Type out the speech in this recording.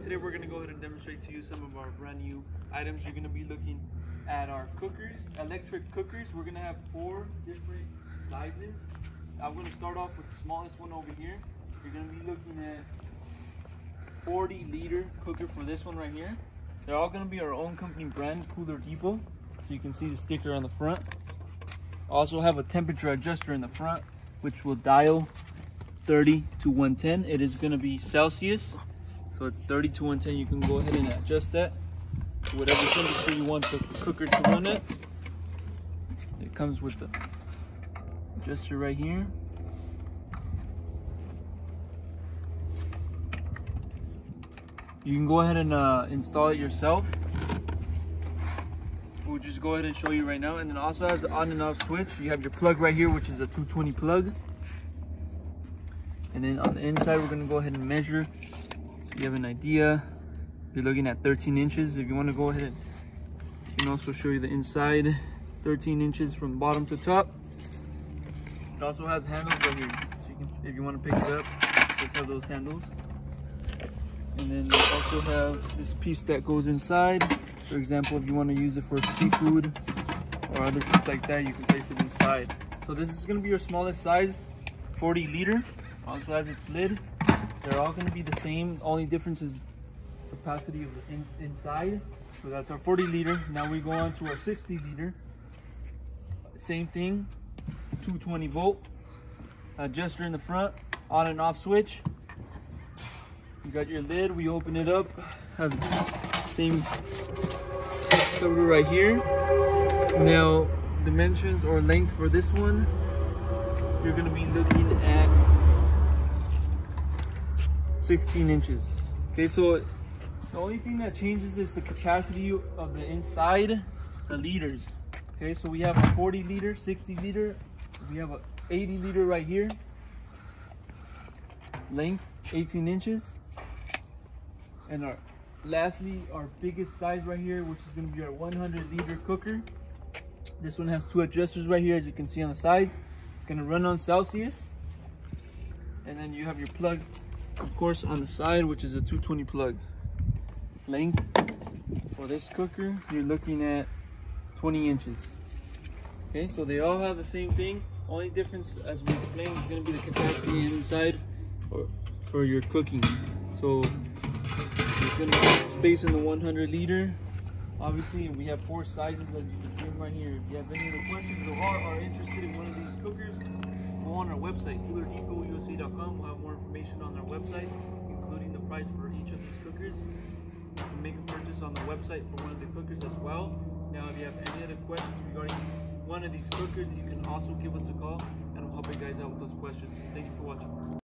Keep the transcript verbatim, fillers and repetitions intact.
today we're going to go ahead and demonstrate to you some of our brand new items. You're going to be looking at our cookers, electric cookers. We're going to have four different sizes. I'm going to start off with the smallest one over here. You're going to be looking at forty liter cooker for this one right here. They're all going to be our own company brand, Cooler Depot. So you can see the sticker on the front. Also have a temperature adjuster in the front, which will dial thirty to one ten. It is going to be Celsius, so it's thirty to one ten. You can go ahead and adjust that to whatever temperature you want the cooker to run at. It comes with the adjuster right here. You can go ahead and uh, install it yourself. We'll just go ahead and show you right now. And then also has an on and off switch. You have your plug right here, which is a two twenty plug. And then on the inside, we're gonna go ahead and measure so you have an idea. You're looking at thirteen inches. If you want to go ahead and I can also show you the inside, thirteen inches from bottom to top. It also has handles right here, so you can, if you want to pick it up, just have those handles. And then we also have this piece that goes inside. For example, if you want to use it for seafood or other things like that, you can place it inside. So this is going to be your smallest size, forty liter. Also has its lid. They're all going to be the same. Only difference is capacity of the in inside. So that's our forty liter. Now we go on to our sixty liter. Same thing, two twenty volt. Adjuster in the front, on and off switch. You got your lid. We open it up. Have the same cover right here. Now dimensions or length for this one, you're going to be looking at sixteen inches. Okay, so the only thing that changes is the capacity of the inside, the liters. Okay, so we have a forty liter, sixty liter, we have a eighty liter right here. Length eighteen inches. And our lastly, our biggest size right here, which is going to be our one hundred liter cooker. This one has two adjusters right here, as you can see on the sides. It's going to run on Celsius. And then you have your plug, of course, on the side, which is a two twenty plug. Length for this cooker, you're looking at twenty inches. Okay, so they all have the same thing. Only difference, as we explained, is going to be the capacity inside or for your cooking. So there's going to be space in the one hundred liter. Obviously, we have four sizes, as you can see them right here. If you have any other questions or are interested in one of these cookers, go on our website, cooler depot U S A dot com. We'll have more information on our website, including the price for each of these cookers. You can make a purchase on the website for one of the cookers as well. Now, if you have any other questions regarding one of these cookers, you can also give us a call and we'll help you guys out with those questions. Thank you for watching.